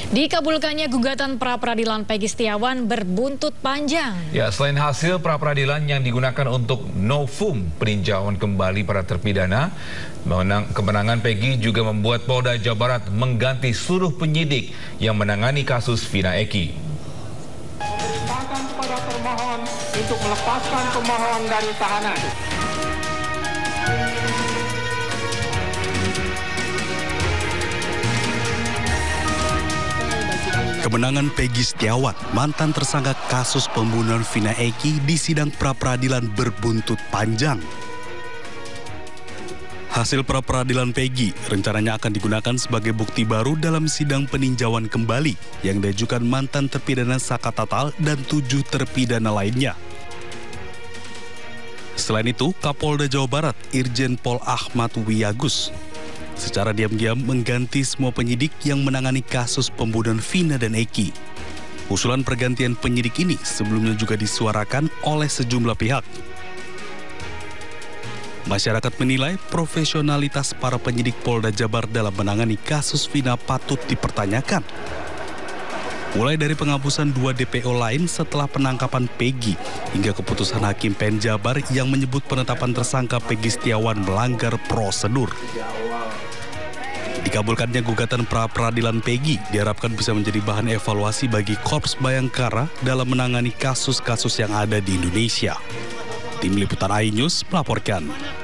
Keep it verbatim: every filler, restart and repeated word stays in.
Dikabulkannya gugatan pra-peradilan Peggy Setiawan berbuntut panjang. Ya, selain hasil pra-peradilan yang digunakan untuk novum peninjauan kembali para terpidana, menang, kemenangan Peggy juga membuat Polda Jawa Barat mengganti seluruh penyidik yang menangani kasus Vina Eki. Memerintahkan kepada termohon untuk melepaskan pemohon dari tahanan. Kemenangan Peggy Setiawan, mantan tersangka kasus pembunuhan Vina Eki di sidang pra-peradilan berbuntut panjang. Hasil pra-peradilan Peggy rencananya akan digunakan sebagai bukti baru dalam sidang peninjauan kembali yang diajukan mantan terpidana Saka Tatal dan tujuh terpidana lainnya. Selain itu, Kapolda Jawa Barat, Irjen Pol Ahmad Wiyagus, secara diam-diam mengganti semua penyidik yang menangani kasus pembunuhan Vina dan Eki. Usulan pergantian penyidik ini sebelumnya juga disuarakan oleh sejumlah pihak. Masyarakat menilai profesionalitas para penyidik Polda Jabar dalam menangani kasus Vina patut dipertanyakan. Mulai dari penghapusan dua D P O lain setelah penangkapan Peggy, hingga keputusan Hakim P N Jabar yang menyebut penetapan tersangka Peggy Setiawan melanggar prosedur. Dikabulkannya gugatan pra-peradilan Peggy diharapkan bisa menjadi bahan evaluasi bagi Korps Bayangkara dalam menangani kasus-kasus yang ada di Indonesia. Tim Liputan iNews melaporkan.